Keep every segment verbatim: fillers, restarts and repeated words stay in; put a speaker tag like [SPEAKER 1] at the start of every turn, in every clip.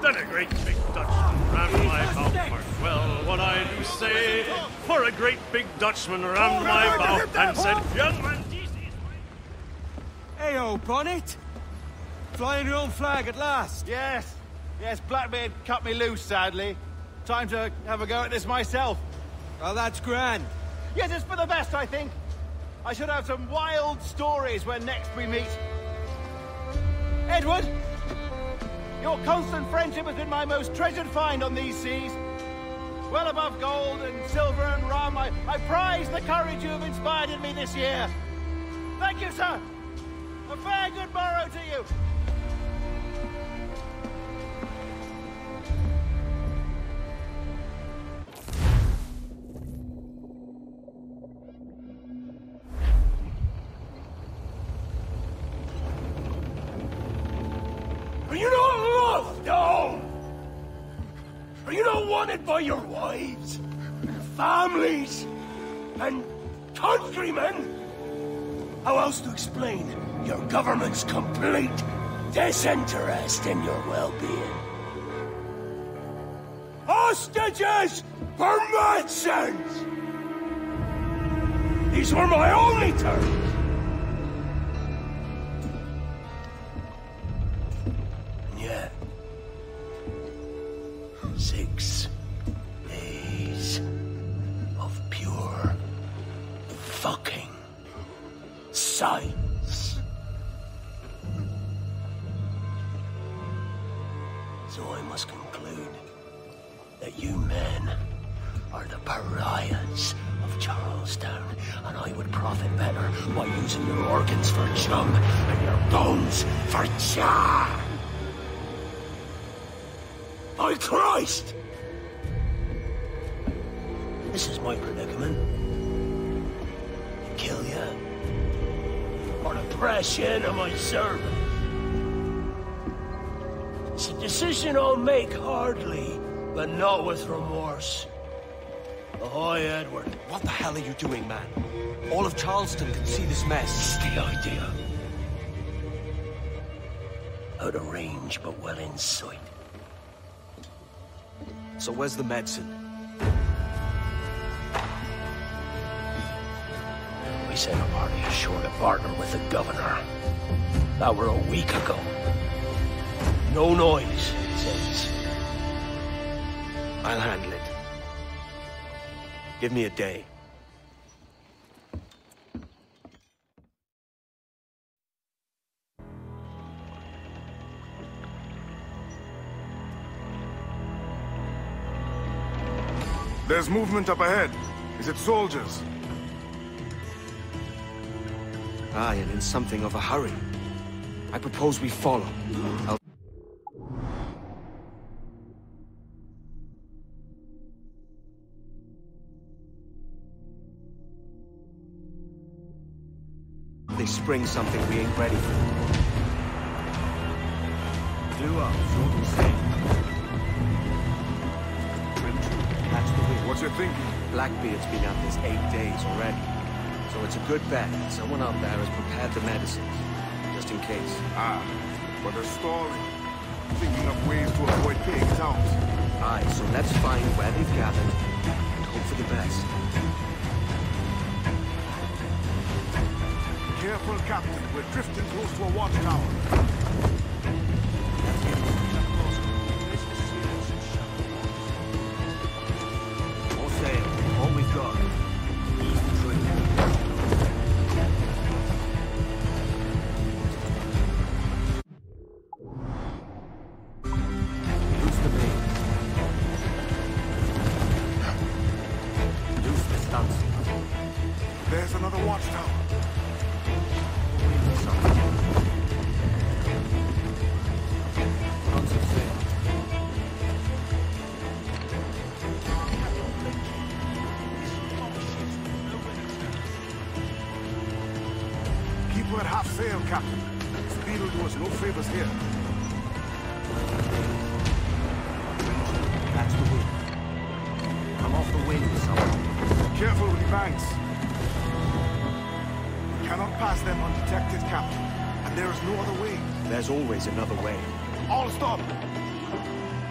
[SPEAKER 1] Then a great big Dutchman rammed my bow. Well, what I do say, for a great big Dutchman rammed my bow and said, young man,
[SPEAKER 2] Heyo, Bonnet! Flying your own flag at last.
[SPEAKER 3] Yes, yes, Blackbeard cut me loose, sadly. Time to have a go at this myself.
[SPEAKER 2] Oh, that's grand.
[SPEAKER 3] Yes, it's for the best, I think. I should have some wild stories when next we meet. Edward! Your constant friendship has been my most treasured find on these seas. Well above gold and silver and rum, I, I prize the courage you have inspired in me this year. Thank you, sir. A fair good morrow to you.
[SPEAKER 4] Are you not loved, oh? Are you not wanted by your wives, families, and countrymen? How else to explain your government's complete disinterest in your well-being? Hostages for medicines! These were my only terms. Yeah. Six days of pure fucking science. So I must conclude that you men are the pariahs of Charles-Towne, and I would profit better by using your organs for chum and your bones for char. By Christ! This is my predicament. Kill ya, or to press you into my service. It's a decision I'll make hardly, but not with remorse. Ahoy, Edward.
[SPEAKER 2] What the hell are you doing, man? All of Charleston can see this mess.
[SPEAKER 4] It's the idea. Out of range, but well in sight.
[SPEAKER 2] So where's the medicine?
[SPEAKER 4] We sent a party ashore to partner with the governor. That were a week ago. No noise, since.
[SPEAKER 2] I'll handle it. Give me a day.
[SPEAKER 5] There's movement up ahead. Is it soldiers?
[SPEAKER 2] Aye, and in something of a hurry. I propose we follow. I'll... They spring something we ain't ready for.
[SPEAKER 5] Do up, short and stay.
[SPEAKER 2] That's the wind.
[SPEAKER 5] What you thinking?
[SPEAKER 2] Blackbeard's been at this eight days already. So it's a good bet. Someone out there has prepared the medicines. Just in case.
[SPEAKER 5] Ah, but they're stalling. Thinking of ways to avoid paying it out.
[SPEAKER 2] Aye, so let's find where they've gathered and hope for the best.
[SPEAKER 5] Careful, Captain. We're drifting close to a watchtower.
[SPEAKER 2] All sail. All we've got. East tree. Loose the main. Loose the stunts.
[SPEAKER 5] There's another watchtower. Keep her at half sail, Captain. Speed will do us no favors here.
[SPEAKER 2] That's the wind. Come off the wind, someone.
[SPEAKER 5] Careful with the banks. We cannot pass them undetected, Captain. And there is no other way.
[SPEAKER 2] There's always another way.
[SPEAKER 5] All stop!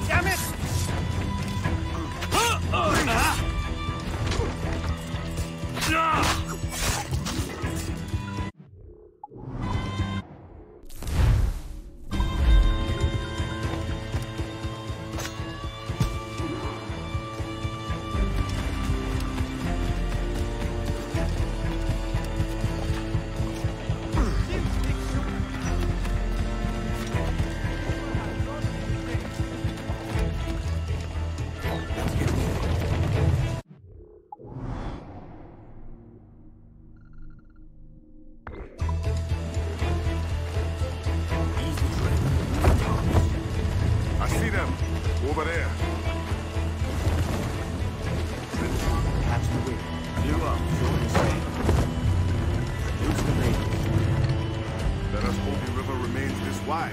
[SPEAKER 3] Damn it!
[SPEAKER 5] Over there.
[SPEAKER 2] Catch the wind. Clear up. Short and safe. Use the main.
[SPEAKER 5] Let us hope the river remains this wide.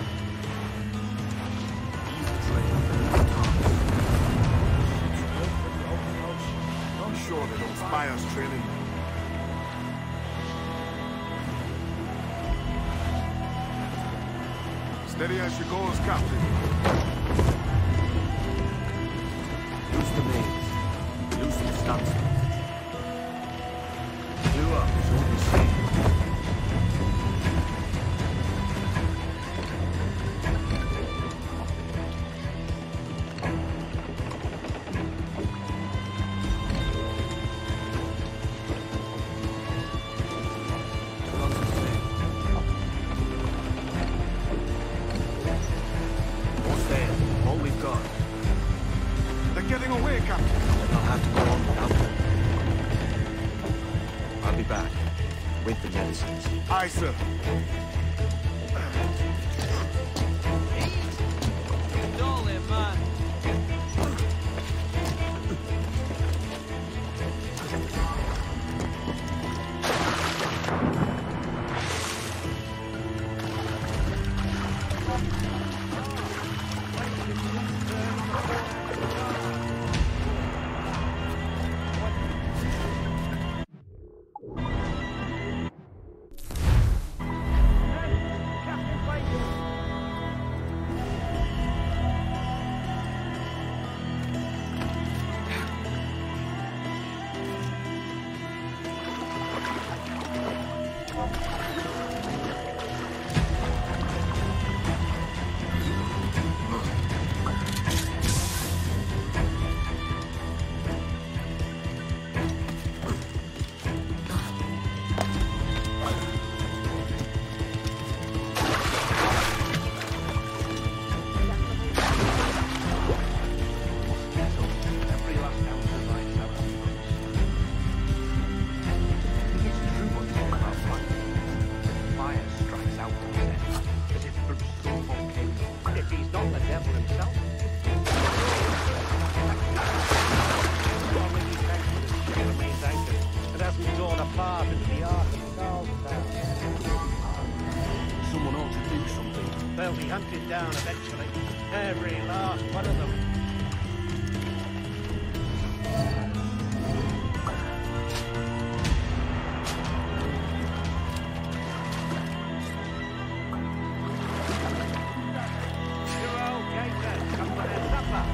[SPEAKER 2] Easy train.
[SPEAKER 5] I'm sure they don't spy us trailing. Steady as she goes, Captain.
[SPEAKER 2] Use the mains. Use the stunts. Clear up. Short and safe.
[SPEAKER 5] Getting away, Captain.
[SPEAKER 2] I'll have to go on without them. I'll be back with the medicines.
[SPEAKER 5] Aye, sir.
[SPEAKER 3] Darling, man.
[SPEAKER 2] Someone ought to do something.
[SPEAKER 3] They'll be hunted down eventually. Every last one of them. Your old gator, come for their supper.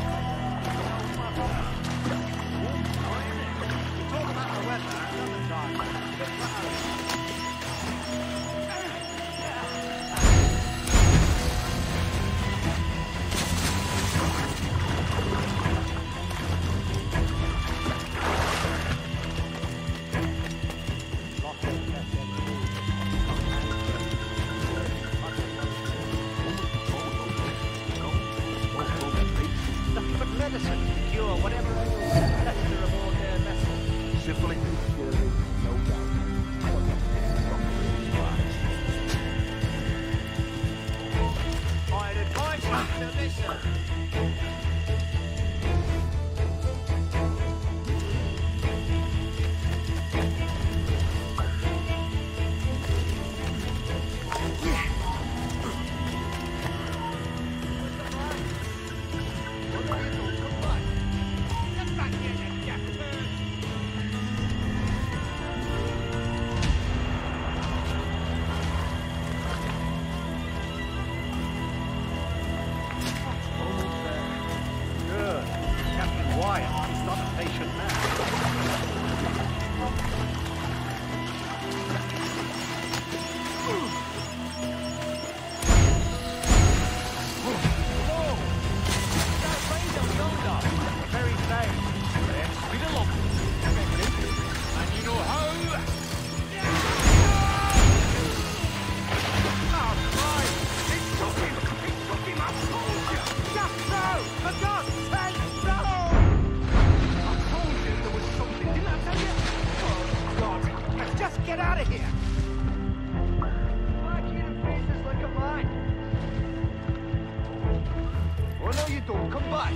[SPEAKER 3] You talk about the weather another time. Medicine to cure whatever ails the pleasure aboard their vessel.
[SPEAKER 2] Syphilis, surely, no doubt.
[SPEAKER 3] I'd advise you to listen.
[SPEAKER 2] Oh,
[SPEAKER 1] situation now.
[SPEAKER 3] Get out of here! Black eating faces like a mine. Oh no, you don't. Come back.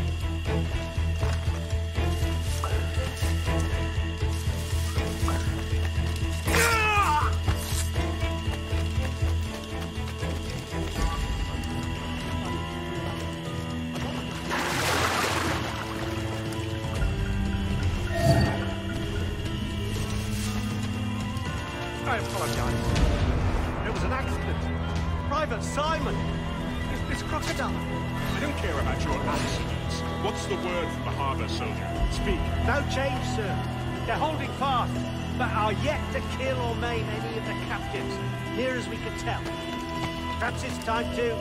[SPEAKER 1] I apologize. It was an accident. Private Simon. It's this crocodile.
[SPEAKER 6] I don't care about your accidents. What's the word from the harbour, soldier? Speak.
[SPEAKER 3] No change, sir. They're holding fast, but are yet to kill or maim any of the captives, near as we can tell. Perhaps it's time to...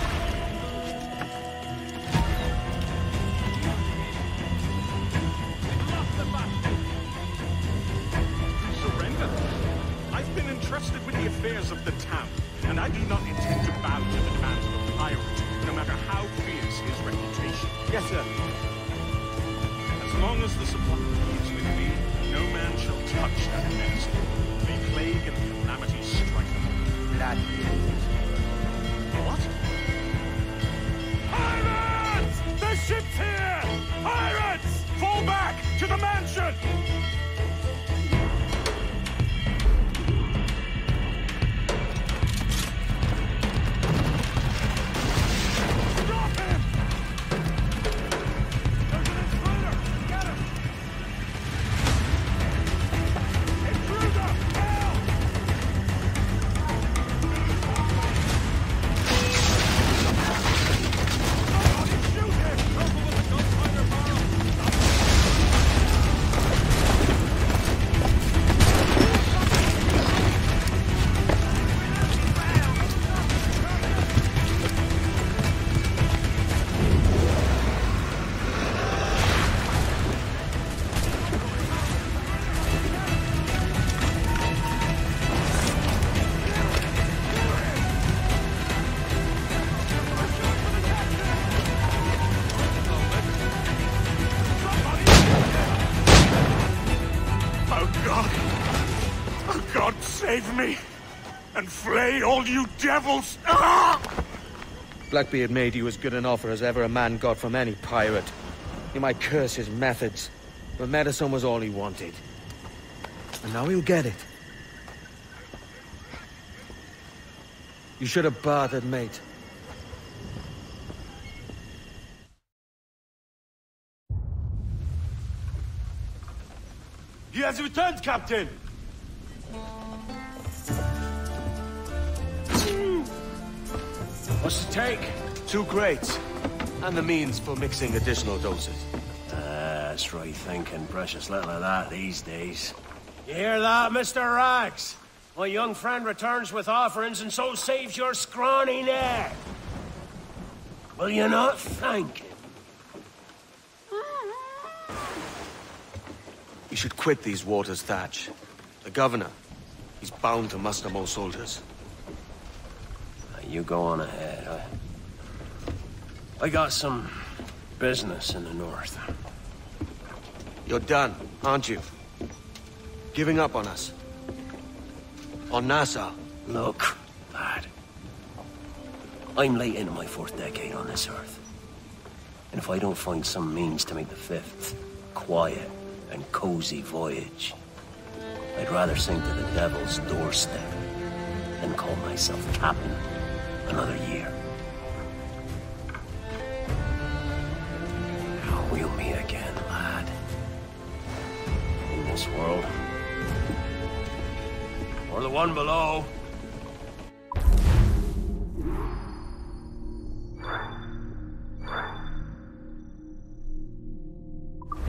[SPEAKER 6] Surrender. I've been entrusted with the affairs of the town, and I do not intend to bow to the demands of a pirate, no matter how fierce his reputation.
[SPEAKER 3] Yes, sir.
[SPEAKER 6] As long as the supply is with me, no man shall touch that medicine. May plague and calamity strike them.
[SPEAKER 3] Blood.
[SPEAKER 6] What? Pirates! The ship's here! Pirates! Fall back to the mansion! Save me, and flay all you devils! Ah!
[SPEAKER 2] Blackbeard made you as good an offer as ever a man got from any pirate. You might curse his methods, but medicine was all he wanted. And now he'll get it. You should have bartered, mate.
[SPEAKER 4] He has returned, Captain!
[SPEAKER 2] What's the take? Two crates. And the means for mixing additional doses.
[SPEAKER 4] Uh, that's right thinking. Precious little of that these days. You hear that, Mister Rags? My young friend returns with offerings and so saves your scrawny neck. Will you not thank him?
[SPEAKER 2] You should quit these waters, Thatch. The governor, he's bound to muster more soldiers.
[SPEAKER 4] You go on ahead. I... I got some business in the north.
[SPEAKER 2] You're done, aren't you? Giving up on us? On Nassau?
[SPEAKER 4] Look, lad. I'm late into my fourth decade on this earth. And if I don't find some means to make the fifth quiet and cozy voyage, I'd rather sink to the devil's doorstep than call myself captain another year. We'll meet again, lad. In this world. Or the one below.